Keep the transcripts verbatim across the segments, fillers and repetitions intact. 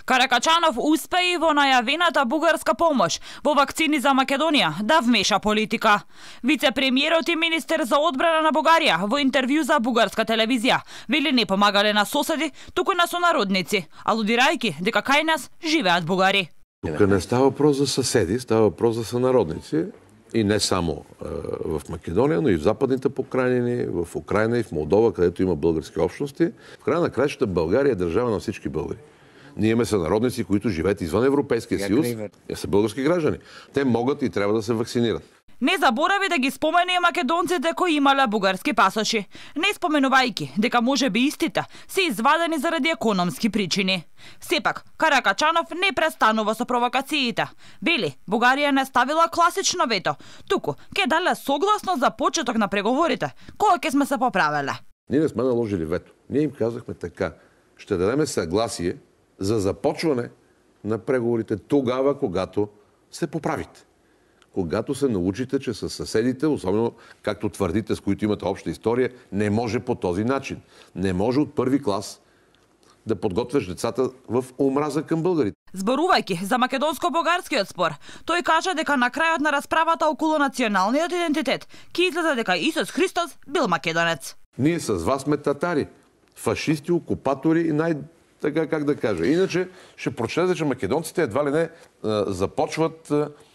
Каракачанов успеа и во најавената бугарска помош во вакцини за Македонија да вмеша политика. Вице-премиерот и министер за одбрана на Бугарија во интервју за бугарска телевизија вели не помагале на соседи, туку на сонародници, алудирајќи дека кај нас живеат бугари. Тука не става въпрос за съседи, става въпрос за сънародници. И не само е, в Македония, но и в западните покрайнини, в Украина и в Молдова, където има български общности. В края на краищата България е държава на всички българи. Ние имаме сънародници, които живеят извън Европейския съюз и са български граждани. Те могат и трябва да се вакцинират. Не заборави да ги спомене и македонците кои имале бугарски пасоши, не споменувајќи дека може би истите се извадени заради економски причини. Сепак, Каракачанов не престанува со провокациите. Вели, Бугарија не ставила класично вето, туку ке дале согласно за почеток на преговорите, кога ќе сме се поправеле. Ние не сме наложили вето. Ние им казахме така, ще дадеме съгласие за започване на преговорите тогава, когато се поправите. Когато се научите, че със съседите, особено както твърдите, с които имате обща история, не може по този начин. Не може от първи клас да подготвяш децата в омраза към българите. Зборувајќи за македонско-бугарскиот спор, тој кажа дека на крајот на расправата околу националниот идентитет ќе излезе дека Исус Христос бил македонец. Ние с вас сме татари, фашисти, окупатори и най... така как да кажа. Иначе ще прочетете, че македонците едва ли не започват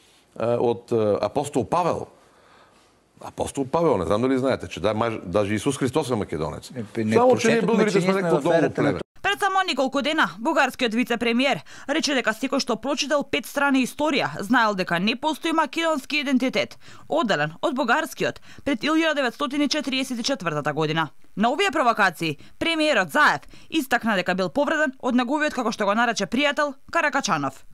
от апостол Павел. Апостол Павел, не знам дали знаете, че даже Исус Христос е македонец. Само, че ние българите сме некој долу племе. Пред само неколку дена, бугарскиот вице-премиер рече дека секој што прочитал пет страни историја, знаел дека не постои македонски идентитет, одделен од бугарскиот пред илјада деветстотини четиридесет и четвртата година. На овие провокации, премиерот Заев истакна дека бил повреден од неговиот, како што го нарече пријател, Каракачанов.